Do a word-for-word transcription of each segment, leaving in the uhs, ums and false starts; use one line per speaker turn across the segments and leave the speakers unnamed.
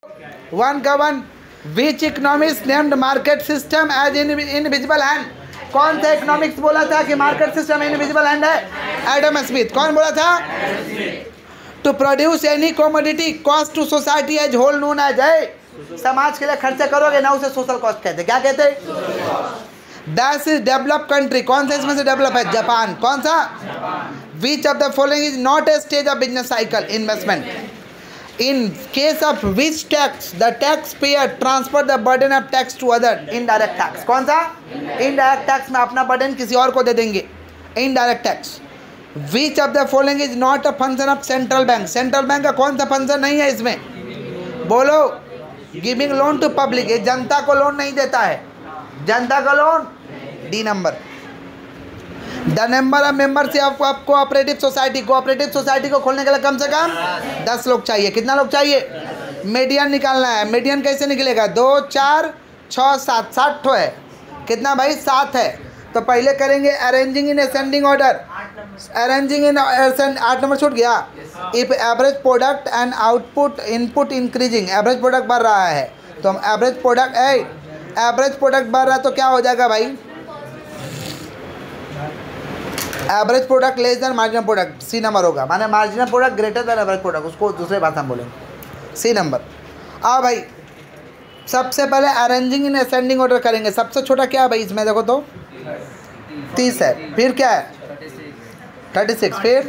One का one, which economics named market system as invisible hand. कौन सा economics बोला था कि मार्केट सिस्टम इनविजिबल हैंड है? Adam Smith. कौन बोला था? To produce any commodity cost to society as whole known as है। समाज के लिए खर्चा करोगे ना, उसे सोशल कॉस्ट कहते हैं। क्या कहते हैं? That is develop country. कौन सा इसमें से डेवलप है? जापान। कौन सा? Which of the following is not a stage of business cycle? Investment. In case of which tax the taxpayer transfer the burden of tax to other? Indirect tax। कौन सा? Indirect tax में अपना burden किसी और को दे देंगे, indirect tax। Which of the following is not a function of central bank? Central bank का कौन सा फंक्शन नहीं है इसमें? बोलो। Giving loan to public, ये जनता को लोन नहीं देता है, जनता का loan. D number. The number of members of cooperative society. Cooperative society को खोलने के लिए कम से कम दस लोग चाहिए। कितना लोग चाहिए? मीडियन निकालना है। मीडियन कैसे निकलेगा? दो, चार, छः, सात। सात ठो है। कितना भाई? सात है। तो पहले करेंगे arranging in ascending order. Arranging in आठ नंबर छूट गया। If average product and output input increasing, average product बढ़ रहा है तो हम एवरेज प्रोडक्ट एवरेज प्रोडक्ट बढ़ रहा है तो क्या हो जाएगा भाई? Average product less than marginal product. C number होगा, माने marginal product greater than average product, उसको दूसरे भाषा में बोलेंगे। C number. आओ भाई, सबसे पहले अरेंजिंग इन असेंडिंग ऑर्डर करेंगे। सबसे छोटा क्या है भाई इसमें? देखो तो तीस है। फिर क्या है? Thirty six. फिर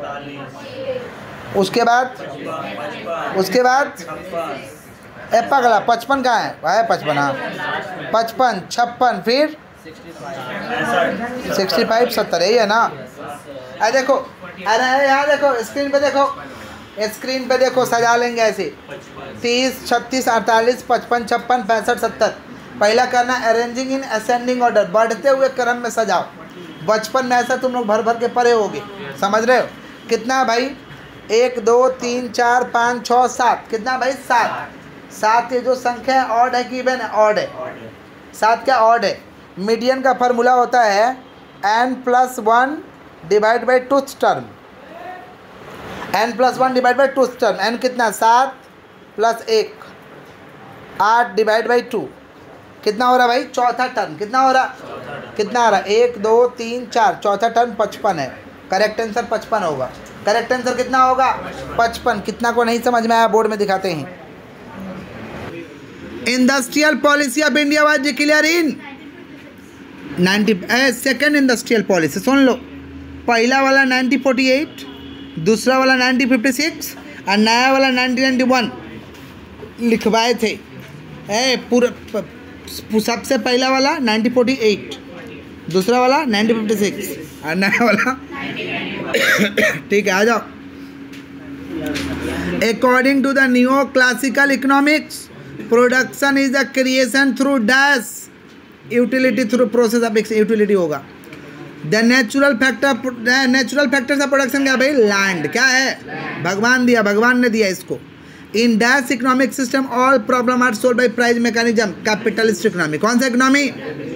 उसके बाद उसके बाद ए पगला पचपन कहाँ है भाई? पचपन। हाँ, पचपन, छप्पन, फिर सिक्सटी फाइव, सत्तर, यही है ना? अरे देखो, अरे यहाँ देखो, स्क्रीन पे देखो, स्क्रीन पे देखो, सजा लेंगे ऐसे। तीस, छत्तीस, अड़तालीस, पचपन, छप्पन, पैंसठ, सत्तर। पहला करना अरेंजिंग इन असेंडिंग ऑर्डर, बढ़ते हुए क्रम में सजाओ। बचपन में ऐसा तुम लोग भर भर के पढ़े होगे, समझ रहे हो? कितना है भाई? एक, दो, तीन, चार, पाँच, छः, सात। कितना भाई? सात। सात ये जो संख्या है ऑड है कि इवन है? ऑड है। सात क्या? ऑड है। मीडियन का फार्मूला होता है n plus one divide by two th term. N plus one divide by two th term. N कितना? सात प्लस एक, आठ डिवाइड बाई टू। कितना हो रहा भाई? चौथा टर्म। कितना हो रहा? कितना आ रहा? एक, दो, तीन, चार। चौथा टर्म पचपन है। करेक्ट आंसर पचपन होगा। करेक्ट आंसर कितना होगा? पचपन। कितना को नहीं समझ में आया? बोर्ड में दिखाते हैं। Industrial policy of India was declare in ninety second industrial policy. सुन लो, पहला वाला नाइन्टीन फोर्टी एट, दूसरा वाला नाइन्टीन फिफ्टी सिक्स और नया वाला नाइन्टीन नाइन्टी वन लिखवाए थे। ए पूरा सबसे पहला वाला नाइन्टीन फोर्टी एट, दूसरा वाला नाइन्टीन फिफ्टी सिक्स और नया वाला ठीक है, आ जाओ। According to the new classical economics, production is the creation through dash utility through process of utility होगा। The natural factor natural factors of production क्या भाई? लैंड। क्या है? भगवान दिया, भगवान ने दिया इसको। In dash economic system all problem are solve by price mechanism. Capitalist economy. कौन सा economy?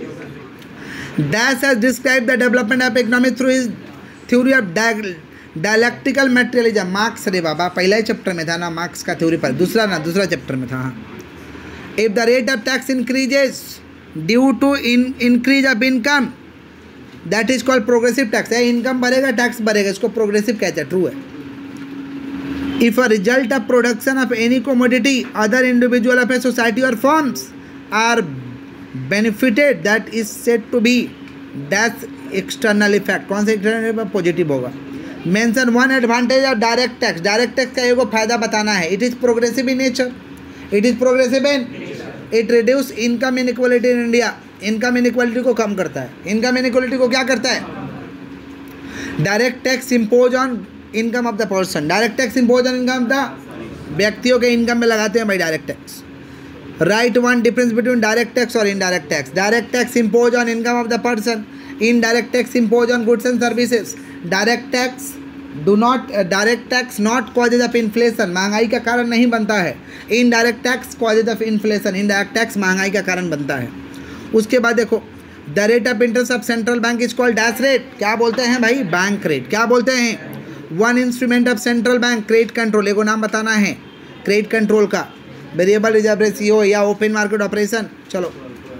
Dash has describe the development of economy through his theory of dialectical materialism. Marx रे बाबा, पहला ही चैप्टर में था ना मार्क्स का थ्योरी पर, दूसरा ना दूसरा चैप्टर में था। If the rate of tax increases due to in increase of income that is called progressive tax. है इनकम बढ़ेगा टैक्स बढ़ेगा, इसको प्रोग्रेसिव कहते हैं। ट्रू है। If a result of production of any commodity other individual of a society और firms are benefited that is said to be that external effect. कौन सा एक्सटर्नल इफेक्ट? पॉजिटिव होगा। Mention one advantage of direct tax. Direct tax का एगो फायदा बताना है। It is progressive in nature. It is progressive in it reduce income inequality in India. Income inequality को कम करता है। इनकम इनइक्वालिटी को क्या करता है? Direct tax impose on income of the person. Direct tax impose on income of the व्यक्तियों के इनकम में लगाते हैं भाई direct tax. Write one difference between direct tax और indirect tax. Direct tax impose on income of the person. Indirect tax impose on goods and services. Direct tax do not direct tax not causes of inflation. महंगाई का कारण नहीं बनता है। Indirect tax causes of inflation. Indirect tax महंगाई का कारण बनता है। उसके बाद देखो, the rate of interest of central bank is called dash rate. क्या बोलते हैं भाई? Bank rate. क्या बोलते हैं? One instrument of central bank credit control. एगो नाम बताना है क्रेडिट कंट्रोल का। वेरिएबल रिजर्व रेशियो या ओपन मार्केट ऑपरेशन। चलो,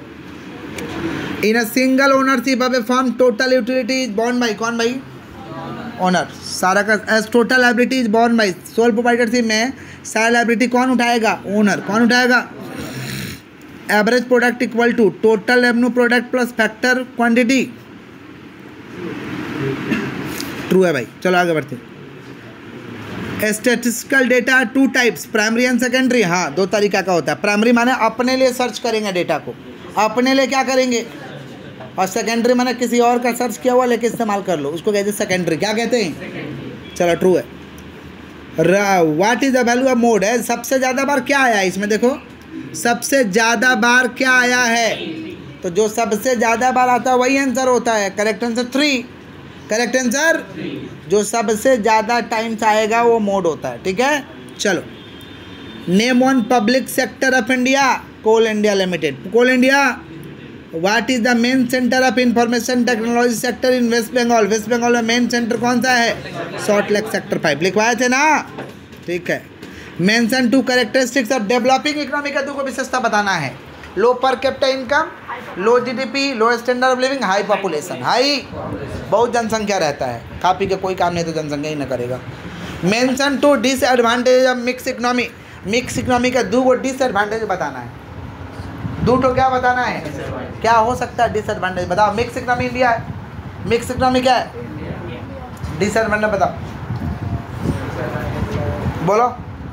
in a single ownership of a firm total utility is borne by, कौन भाई? ओनर। सारा का as total liability is borne by, sole proprietorship में सारा लायबिलिटी कौन उठाएगा? ओनर। कौन उठाएगा? Average product equal to total revenue product plus factor quantity. True है भाई। चलो आगे बढ़ते। Statistical data two types, primary and secondary. हाँ, दो तरीका का होता है। प्राइमरी माने अपने लिए सर्च करेंगे डेटा को, अपने लिए क्या करेंगे, और सेकेंडरी माने किसी और का सर्च किया हुआ लेके इस्तेमाल कर लो, उसको कहते हैं सेकेंडरी। क्या कहते हैं? चलो ट्रू है। What is the value of mode है, सबसे ज़्यादा बार क्या आया है इसमें? देखो, सबसे ज़्यादा बार क्या आया है, तो जो सबसे ज़्यादा बार आता है वही आंसर होता है। Correct answer three. Correct answer, जो सबसे ज़्यादा टाइम्स आएगा वो मोड होता है। ठीक है, चलो। Name one public sector of India, Coal India Limited. Coal India. What is the main centre of information technology sector in West Bengal? West Bengal में मेन सेंटर कौन सा है? Salt Lake sector five. लिखवाए थे ना? ठीक है। Mention two characteristics of developing economy का दो को विशेषता बताना है। Low per capita income, low GDP, low standard of living, high population. High, बहुत जनसंख्या रहता है, खा पी के कोई काम नहीं तो जनसंख्या ही न करेगा। Mention two disadvantage of mix economy, mix economy का दो को डिसएडवांटेज बताना है। दो तो क्या बताना है, क्या हो सकता है डिसएडवांटेज बताओ। मिक्स इकोनॉमी इंडिया है, मिक्स इकोनॉमी क्या है? डिसएडवांटेज बताओ, बोलो।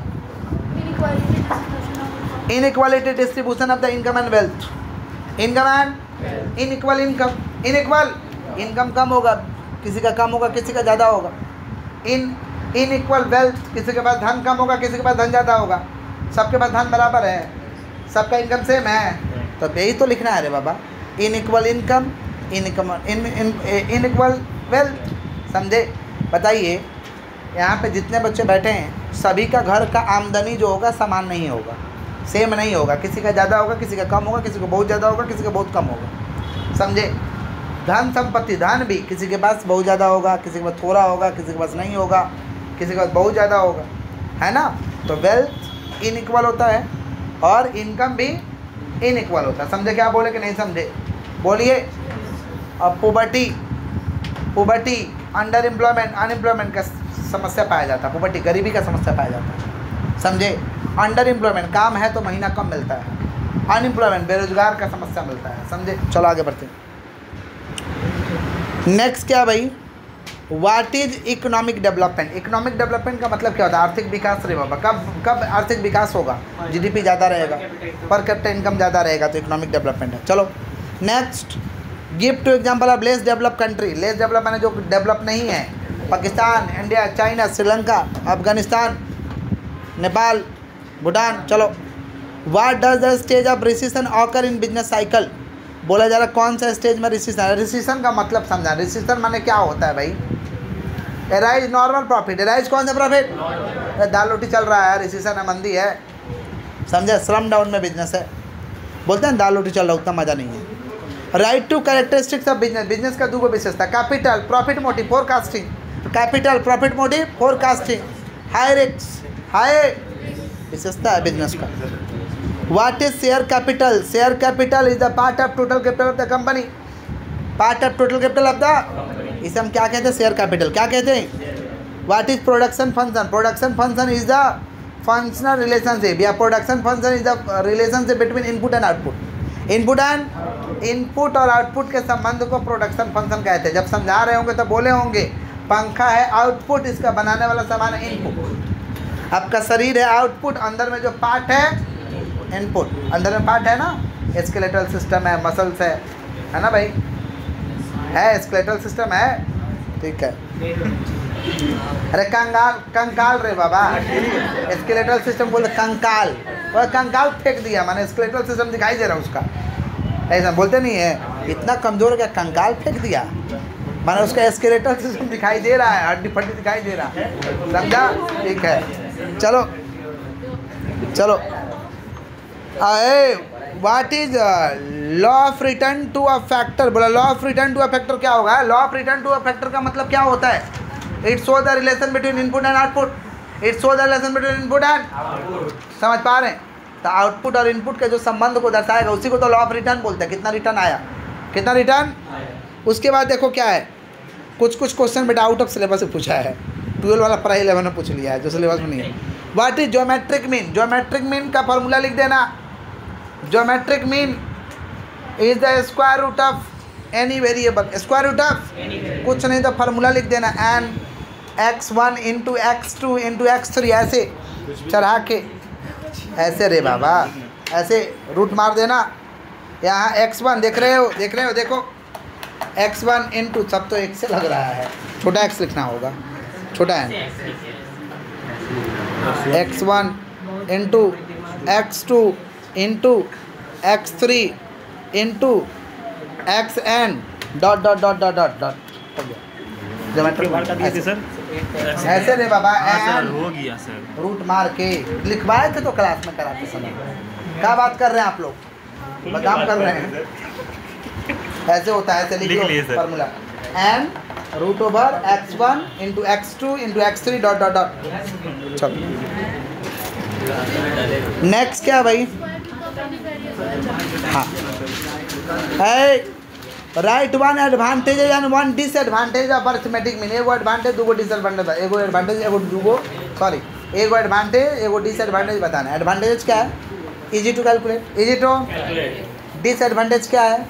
Inequality distribution of the income and wealth, income and inequal income, inequal income कम होगा, किसी का कम होगा, किसी का ज़्यादा होगा। इन इनइक्वल वेल्थ, किसी के पास धन कम होगा, किसी के पास धन ज़्यादा होगा। सबके पास धन बराबर है, सबका इनकम सेम है, तो यही तो लिखना है रे बाबा। Inequal income, income in inequal wealth. समझे? बताइए, यहाँ पे जितने बच्चे बैठे हैं सभी का घर का आमदनी जो होगा समान नहीं होगा, सेम नहीं होगा। किसी का ज़्यादा होगा, किसी का कम होगा, किसी को बहुत ज़्यादा होगा, किसी का बहुत कम होगा। समझे? धन संपत्ति, धन भी किसी के पास बहुत ज़्यादा होगा, किसी के पास थोड़ा होगा, किसी के पास नहीं होगा, किसी के पास बहुत ज़्यादा होगा, है ना? तो वेल्थ इनइक्वल होता है और इनकम भी इनइक्वल होता है। समझे क्या बोले कि नहीं समझे? बोलिए। अब poverty, poverty, under employment, unemployment का समस्या पाया जाता है। पोवर्टी गरीबी का समस्या पाया जाता है। समझे? अंडर एम्प्लॉयमेंट, काम है तो महीना कम मिलता है। अनएम्प्लॉयमेंट, बेरोजगार का समस्या मिलता है। समझे? चलो आगे बढ़ते हैं। नेक्स्ट क्या भाई? What is economic development? Economic development का मतलब क्या होता है? आर्थिक विकास रे बाबा। कब कब आर्थिक विकास होगा? जीडीपी ज़्यादा रहेगा, पर कैपिटा इनकम ज़्यादा रहेगा, तो इकोनॉमिक डेवलपमेंट है। चलो next, give two example of less develop country. Less develop माने जो डेवलप नहीं है। Pakistan, India, China, Sri Lanka, Afghanistan, Nepal, Bhutan. चलो, what does the stage of recession occur in business cycle? बोला जा रहा कौन सा स्टेज में रिसेशन? रिसेशन का मतलब समझा। रिसेशन माने क्या होता है भाई? Arise normal profit. एराइज कौन सा प्रॉफिट? दाल रोटी चल रहा है, रिसेशन है, मंदी है। समझे? स्लम डाउन में बिजनेस है, बोलते हैं दाल रोटी चल रहा, उतना मज़ा नहीं है। Write two characteristics of business. Business का दो विशेषता, capital, profit motive, forecasting. Capital, profit motive, forecasting. High risk, high विशेषता है बिजनेस का। What is share capital? Share capital is the part of total capital of the company. Part of total capital of the, इसे हम क्या कहते हैं? Share capital. क्या कहते हैं? What is production function? Production function is the functional relationship, या production function is the relationship between input and output. Input and input और आउटपुट के संबंध को प्रोडक्शन फंक्शन कहते हैं। जब समझा रहे होंगे तो बोले होंगे पंखा है आउटपुट, इसका बनाने वाला सामान है इनपुट। आपका शरीर है आउटपुट, अंदर में जो पार्ट है इनपुट। अंदर में पार्ट है ना, स्केलेटल सिस्टम है, मसल्स है, है ना भाई? है, स्केलेटल सिस्टम है। ठीक है। अरे कंगाल, कंकाल रे बाबा, स्केलेटल सिस्टम बोलते कंकाल। और कंकाल फेंक दिया, माने स्केलेटल सिस्टम दिखाई दे रहा उसका, ऐसा बोलते नहीं है। इतना कमजोर हो गया, कंकाल फेंक दिया, माने उसका स्केलेटल सिस्टम दिखाई दे रहा है, हड्डी फड्डी दिखाई दे रहा है। समझा? ठीक है। चलो चलो आए। What is law of return to a factor? बोला law of return to a factor क्या होगा? Law of return to a factor का मतलब क्या होता है? It show the relation between input and output. It show the relation between input and, समझ पा रहे हैं? तो आउटपुट और इनपुट के जो संबंध को दर्शाएगा उसी को तो लॉ ऑफ रिटर्न बोलते हैं। कितना रिटर्न आया, कितना रिटर्न। उसके बाद देखो क्या है, कुछ कुछ क्वेश्चन बेटा आउट ऑफ सिलेबस से पूछा है, ट्वेल्व वाला पढ़ाई इलेवन में पूछ लिया है जो सिलेबस में नहीं है। What is geometric mean, geometric mean का फॉर्मूला लिख देना। Geometric mean is the square root of any variable, square root of कुछ नहीं तो फार्मूला लिख देना, n x one into x two into x three, ऐसे चढ़ा के ऐसे रे बाबा ऐसे रूट मार देना। यहाँ एक्स वन देख रहे हो, देख रहे हो, देखो एक्स वन इंटू, सब तो एक से लग रहा है, छोटा एक्स लिखना होगा, छोटा n, x one into x two into x three into x n dot dot dot dot dot dot ऐसे रे बाबा, एन
हो गया सर,
रूट मार के लिखवाए थे तो क्लास में कराते समय। क्या बात कर रहे हैं आप लोग, बदाम कर रहे हैं, ऐसे होता है, ऐसे लिख लो formula, n root over x one into x two into x three dot dot dot. चलो नेक्स्ट क्या भाई, हाँ write one advantage and one disadvantage of arithmetic mean. एगो एडवांटेज दूगो डिसएडवांटेज, एगो एडवांटेज एगो दूगो सॉरी एगो एडवांटेज एगो डिसएडवांटेज बताना है। एडवांटेज क्या है, easy to calculate, easy to. Disadvantage क्या है,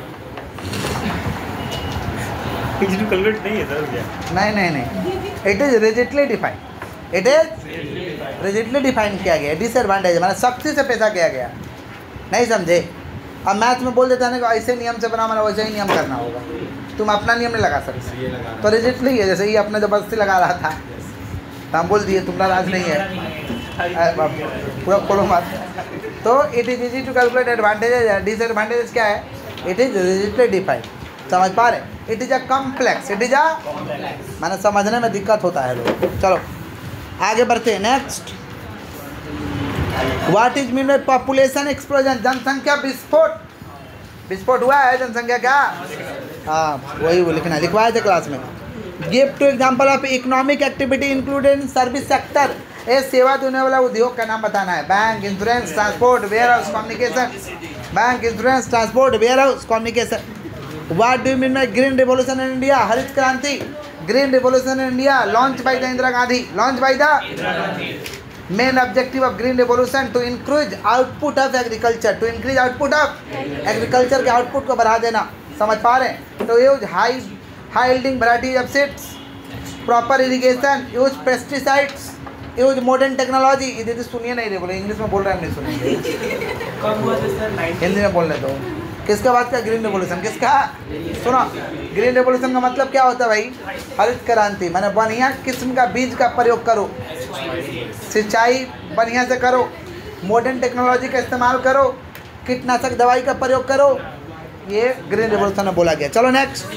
इजी टू कैलकुलेट नहीं है सर क्या?
नहीं नहीं नहीं, it is rigidly define, it is rigidly define किया गया। डिसएडवांटेज मतलब सख्ती से पैसा किया गया, नहीं समझे। अब मैथ में बोल देता है ना कि ऐसे नियम से बना, मतलब वैसे ही नियम करना होगा, तुम अपना नियम नहीं लगा सकते, तो रिजिडली है। जैसे ये अपने ज़बरदस्ती लगा रहा था तो हम बोल दिए तुम्हारा राज नहीं है, पूरा खोलो मत। तो it is easy to calculate advantages. Disadvantages क्या है, इट इज रिजिडली डिफाइंड, समझ पा रहे। It is a complex, it is a मैंने समझने में दिक्कत होता है लोग। चलो आगे बढ़ते हैं, next what is mean by population explosion, जनसंख्या विस्फोट। विस्फोट हुआ है जनसंख्या का, हाँ वही वो लिखना, लिखवाए थे क्लास में। Give two example of economic activity included in service sector. ये सेवा देने वाला उद्योग का नाम बताना है। Bank, insurance, transport, warehouse, communication. Bank, insurance, transport, warehouse, communication. What do you mean by green revolution in India, हरित क्रांति। Green revolution in India launch by the Indira Gandhi, launch by the main objective of green revolution to increase output of agriculture, to increase output of agriculture के output को बढ़ा देना, समझ पा रहे हैं। तो use high high yielding variety of seeds, proper irrigation, use pesticides, use modern technology. इधर सुनिए नहीं रे बोले, इंग्लिश में बोल रहे हैं, नहीं सुनेंगे, हिंदी में बोलने दो। किसका बात का ग्रीन रेवोल्यूशन, किसका सुनो। ग्रीन रेवोल्यूशन का मतलब क्या होता है भाई, हरित क्रांति, मैंने बढ़िया किस्म का बीज का प्रयोग करो, सिंचाई बढ़िया से करो, मॉडर्न टेक्नोलॉजी का इस्तेमाल करो, कीटनाशक दवाई का प्रयोग करो, ये ग्रीन रेवोल्यूशन में बोला गया। चलो नेक्स्ट,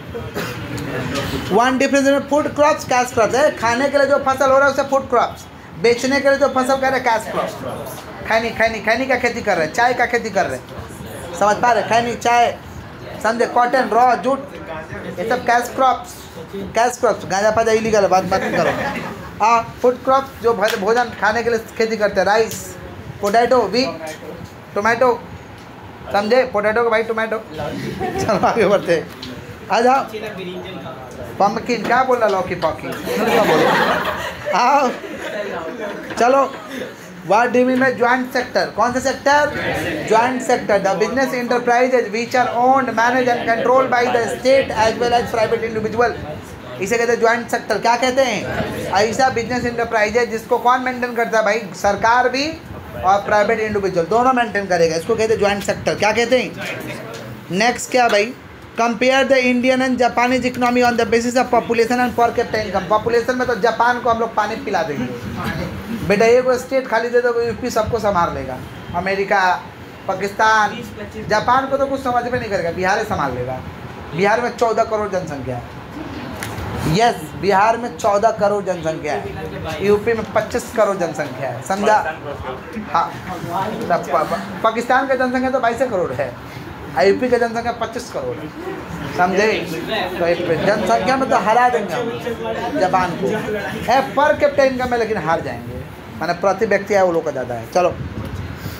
वन डिफरेंस में फूड क्रॉप्स, कैश क्रॉप्स है। खाने के लिए जो फसल हो रहा है उसे फूड क्रॉप्स, बेचने के लिए जो फसल कर रहे हैं कैश क्रॉप्स। खैनी खैनी खैनी का खेती कर रहे हैं, चाय का खेती कर रहे हैं, समझ पा रहे, खैनी, चाय, समझे, कॉटन, रॉ, जूट, ये सब कैश क्रॉप्स। कैश क्रॉप्स गांजा पाजा इलीगल है, बात मत करो। हाँ, फूड क्रॉप्स जो भोजन खाने के लिए खेती करते हैं, राइस, पोटैटो, व्हीट, टोमेटो, समझे, पोटैटो का भाई टोमेटो। चलो आगे बढ़ते, आ जाओ। पम्पकिन, क्या बोल रहा, लौकी पॉकी क्या बोलो, आओ चलो। What do you mean by joint sector, कौन सा sector, joint sector, the business enterprises which are owned, manage and control by the state as well as private individual, इसे कहते हैं ज्वाइंट सेक्टर। क्या कहते हैं, ऐसा बिजनेस इंटरप्राइजेज जिसको कौन मेंटेन करता है भाई, सरकार भी और प्राइवेट इंडिविजुअल दोनों मेंटेन करेगा, इसको कहते हैं ज्वाइंट सेक्टर। क्या कहते हैं, नेक्स्ट क्या भाई, compare the Indian and Japanese economy on the basis of population and per capita income. Population में तो जापान को हम लोग पानी पिला देंगे बेटा, एक स्टेट खाली दे दो यूपी सबको संभाल लेगा, अमेरिका, पाकिस्तान, जापान को तो कुछ समझ में नहीं करेगा, बिहार ही संभाल लेगा। बिहार में चौदह करोड़ जनसंख्या है, यस बिहार में चौदह करोड़ जनसंख्या है, यूपी में पच्चीस करोड़ जनसंख्या है, समझा। हाँ, पाकिस्तान का जनसंख्या तो बाईस करोड़ है, यूपी का जनसंख्या पच्चीस करोड़ है, समझे। तो जनसंख्या में तो हरा देंगे हम जापान को, है पर कैपिटा इनकम में लेकिन हार जाएंगे, माने प्रति व्यक्ति है वो लोग का ज़्यादा है। चलो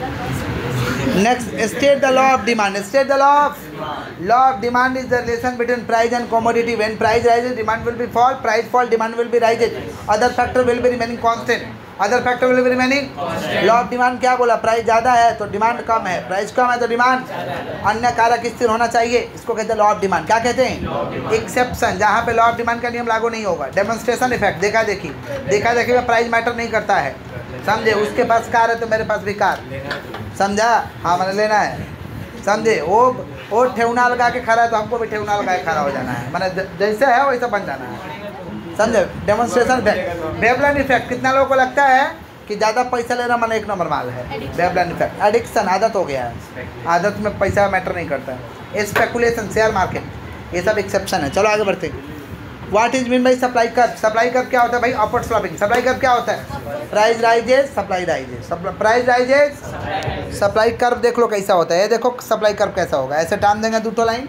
Next, state the law of demand. State the law of law of demand is the relation between price and commodity. When price rises, demand will be fall. Price fall, demand will be rises. Other factor will be remaining constant. Other factor will be remaining. Law of demand क्या बोला? Price ज़्यादा है तो demand कम है, price कम है तो demand अन्य कारक स्थिर होना चाहिए. इसको कहते हैं लॉ ऑफ डिमांड. क्या कहते हैं? एक्सेप्शन, जहाँ पे लॉ ऑफ डिमांड का नियम लागू नहीं होगा. डेमोन्स्ट्रेशन इफेक्ट, देखा देखी देखा देखी में प्राइस मैटर नहीं करता है. समझे? उसके पास कार है तो मेरे पास भी कार. समझा? हाँ, मैंने लेना है. समझे? वो वो ठेवना लगा के खड़ा है तो हमको भी ठेवना लगा के खड़ा हो जाना है. मैंने जैसे है वैसा बन जाना है. समझे? Demonstration effect. वेवलेंथ इफेक्ट, कितना लोगों को लगता है कि ज़्यादा पैसा लेना मैंने एक नंबर माल है? Wavelength effect. एडिक्शन, आदत हो गया है. आदत में पैसा मैटर नहीं करता है. स्पेकुलेशन, शेयर मार्केट, ये सब एक्सेप्शन है. चलो आगे बढ़ते हैं. What is mean by supply curve? Supply curve क्या होता है भाई? Upward sloping. सप्लाई कर्व क्या होता है? Price rises, supply rises. Price rises, supply curve देख लो कैसा होता है. ये देखो सप्लाई कर्व कैसा होगा. ऐसे टान देंगे दूठो लाइन,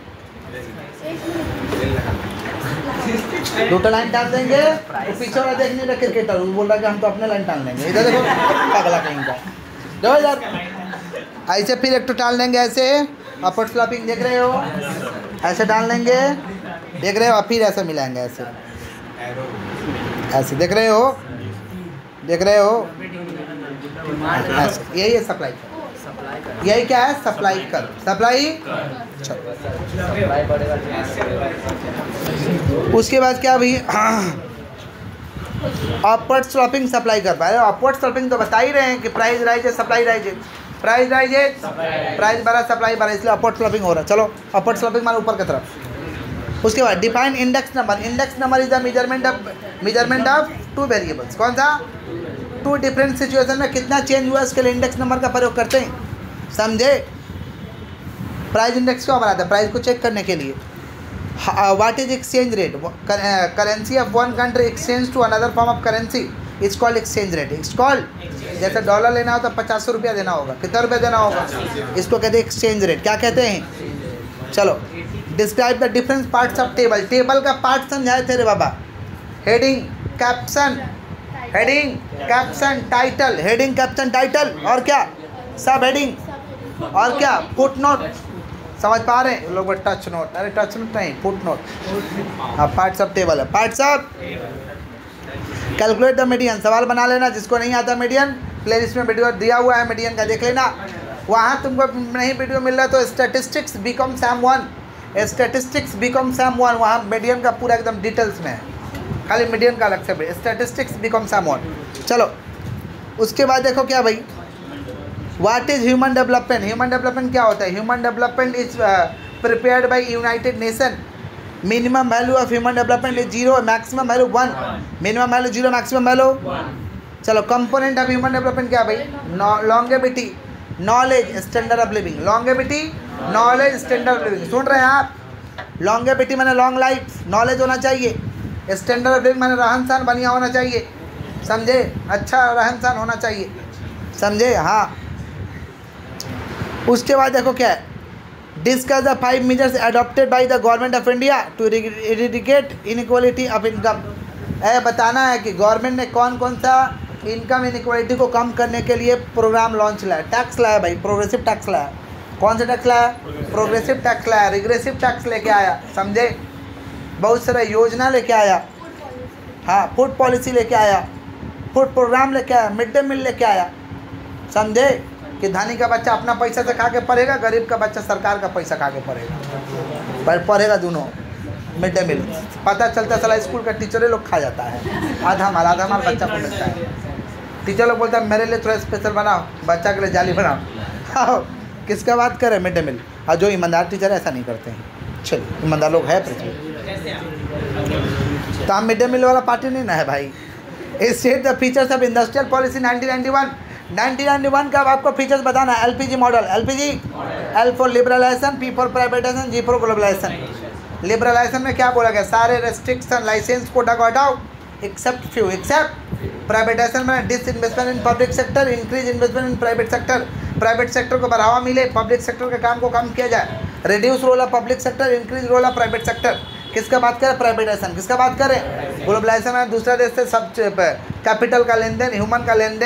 दूठो लाइन टान देंगे. तो पीछे वाला देखने का क्रिकेटर वो बोल रहा है कि हम तो अपने लाइन टान लेंगे. इधर देखो पगला कहीं का. देखो यार, ऐसे फिर एक तो टान लेंगे ऐसे. अपवर्ड स्लोपिंग देख रहे हो? ऐसे डाल लेंगे, देख रहे हो? फिर ऐसे मिलाएंगे ऐसे ऐसे. देख रहे हो? देख रहे हो? ऐसे. यही है सप्लाई कर्व. यही क्या है? Supply curve. सप्लाई. उसके बाद क्या भाई? Upward sloping supply curve. अरे अपवर्ड स्लोपिंग तो बता ही रहे हैं कि price rises, supply rises. Price rises, price बढ़ा, सप्लाई बढ़ा, इसलिए अपवर्ड स्लोपिंग हो रहा है. चलो, अपवर्ड स्लोपिंग माने ऊपर की तरफ. उसके बाद define index number. Index number is the measurement of measurement of two variables. कौन सा? टू डिफरेंट सिचुएशन में कितना चेंज हुआ इसके लिए इंडेक्स नंबर का प्रयोग करते हैं. समझे? प्राइस इंडेक्स क्यों बनाते हैं? प्राइस को चेक करने के लिए. What is exchange rate? Currency of one country exchange to another form of currency it's called exchange rate. It's called, जैसे डॉलर लेना हो तो पचास सौ रुपया देना होगा. कितना रुपया देना होगा? इसको कहते हैं एक्सचेंज रेट. क्या कहते हैं? चलो, describe the different parts of table. Table का पार्ट समझाए थे रे बाबा. Heading, caption, heading, caption, title. Heading, caption, title और क्या? सब हेडिंग और क्या? Footnote. समझ पा रहे हैं लोग? Touch note. अरे टच नोट नहीं, फुट नोट. हाँ, पार्ट्स ऑफ टेबल है. Parts of. Calculate the median. सवाल बना लेना. जिसको नहीं आता मीडियन, प्लेलिस्ट में वीडियो दिया हुआ है मीडियन का, देख लेना. वहाँ तुमको नहीं वीडियो मिल रहा तो statistics BCom sem one, statistics BCom sem one, वहाँ मीडियन का पूरा एकदम डिटेल्स में है. खाली मीडियन का अलग से, स्टैटिस्टिक्स बीकॉम सैम वन. चलो, उसके बाद देखो क्या भाई? What is human development? Human development क्या होता है? Human development is prepared by United Nation. Minimum value of human development is zero, maximum value one. Minimum value zero, maximum value. चलो, कंपोनेंट ऑफ ह्यूमन डेवलपमेंट क्या भाई? Longevity, knowledge, standard of living. Longevity, knowledge, standard of living. सुन रहे हैं आप? Longevity मैंने long life, knowledge होना चाहिए. स्टैंडर्ड ऑफ लिविंग मैंने रहन सहन बढ़िया होना चाहिए. समझे? अच्छा रहन सहन होना चाहिए. समझे? हाँ. उसके बाद देखो क्या है? Discuss the five measures adopted by the government of India to eradicate inequality of income. ऐ बताना है कि गवर्नमेंट ने कौन कौन सा इनकम इनइक्वालिटी को कम करने के लिए प्रोग्राम लॉन्च लाया. टैक्स लाया भाई, प्रोग्रेसिव टैक्स लाया. कौन सा टैक्स लाया? प्रोग्रेसिव टैक्स लाया. रिग्रेसिव टैक्स लेके आया. समझे? बहुत सारा योजना लेके आया. हाँ, फूड पॉलिसी लेके आया, फूड प्रोग्राम लेके आया, मिड डे मील लेके आया. समझे? कि धनी का बच्चा अपना पैसा से खा के पढ़ेगा, गरीब का बच्चा सरकार का पैसा खा के पढ़ेगा. पर पढ़ेगा दोनों. मिड डे मील पता चलता साला स्कूल का टीचर लोग खा जाता है. आधा माल आधा माल बच्चा को मिलता है. टीचर लोग बोलता है मेरे लिए थोड़ा स्पेशल बनाओ, बच्चा के लिए जाली बनाओ. हाँ, किसका बात करें? Mid day meal. और जो ईमानदार टीचर ऐसा नहीं करते हैं. चलो, ईमानदार लोग है पृथ्वी. तो हम मिड डे मील वाला पार्टी नहीं ना है भाई. State the features of industrial policy nineteen ninety one. Nineteen ninety one का आपको फीचर्स बताना है. LPG model. LPG, L for liberalisation, P for privatisation, G for globalisation. Liberalisation में क्या बोला गया? सारे रेस्ट्रिक्शन लाइसेंस को हटाओ एक्सेप्ट फ्यू. एक्सेप्ट प्राइवेटाइजेशन में disinvestment in public sector, increase investment in private sector. Private sector को बढ़ावा मिले, पब्लिक सेक्टर के काम को कम किया जाए. Reduce role of public sector, increase role of private sector. किसका बात करें? प्राइवेटाइजेशन. किसका बात करें? ग्लोबलाइजेशन में दूसरे देश से सब कैपिटल का लेन देन, ह्यूमन का लेन देन,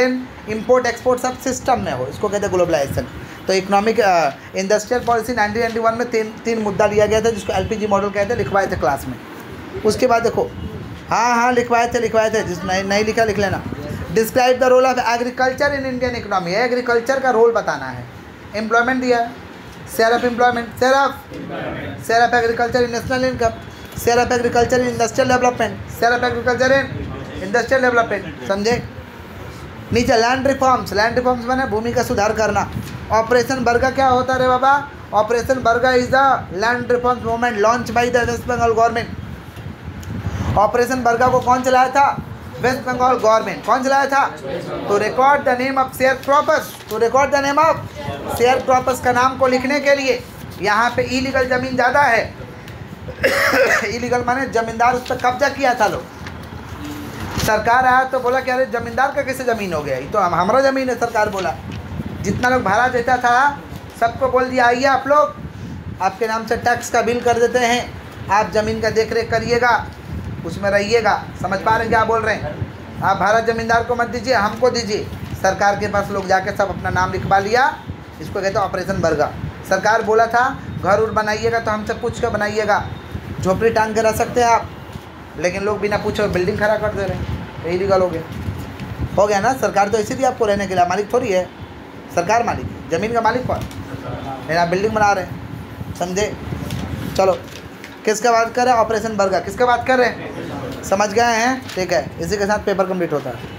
इंपोर्ट एक्सपोर्ट सब सिस्टम में हो, इसको कहते हैं ग्लोबलाइजेशन। तो economic industrial policy nineteen ninety one में तीन तीन मुद्दा लिया गया था, जिसको एलपीजी मॉडल कहते हैं, लिखवाए थे क्लास में। उसके बाद देखो, हाँ हाँ लिखवाए थे लिखवाए थे जिस नहीं नहीं लिखा लिख लेना। Describe the role of agriculture in Indian economy, agriculture का रोल बताना है। एम्प्लॉयमेंट दिया है, share of employment, share of share of agriculture in national income, share of agriculture in industrial development, share of agriculture in industrial development, समझे। नीचे land reforms, land reforms मैंने भूमि का सुधार करना। ऑपरेशन बर्गा क्या होता है रे बाबा? Operation Barga is the land reforms movement launch by the West Bengal government. Operation Barga को कौन चलाया था? West Bengal government. कौन चलाया था? To record the name of sharecroppers, to record the name of sharecroppers का नाम को लिखने के लिए। यहाँ पे इलीगल ज़मीन ज़्यादा है। इलीगल माने जमींदार उस पर कब्जा किया था लोग। सरकार आया तो बोला कि अरे जमींदार का कैसे ज़मीन हो गया, ये तो हम हमारा ज़मीन है। सरकार बोला जितना लोग भाड़ा देता था सबको बोल दिया आइए आप लोग, आपके नाम से टैक्स का बिल कर देते हैं, आप ज़मीन का देख रेख करिएगा, उसमें रहिएगा। समझ पा रहे हैं क्या बोल रहे हैं? आप भारत जमींदार को मत दीजिए, हमको दीजिए। सरकार के पास लोग जाके सब अपना नाम लिखवा लिया। इसको कहते हैं ऑपरेशन बर्गा। सरकार बोला था घर उर बनाइएगा तो हमसे पूछ कर बनाइएगा, झोपड़ी टांग के रह सकते हैं आप, लेकिन लोग बिना पूछे बिल्डिंग खड़ा कर दे रहे हैं, तो इलीगल हो गया। हो गया ना। सरकार तो इसीलिए आपको रहने के लिए, मालिक थोड़ी है सरकार, मालिक है। ज़मीन का मालिक कौन? लेकिन आप बिल्डिंग बना रहे हैं, समझे। चलो किसका बात कर रहे हैं? ऑपरेशन बर्गा। किसका बात कर रहे हैं? समझ गए हैं? ठीक है, इसी के साथ पेपर कंप्लीट होता है।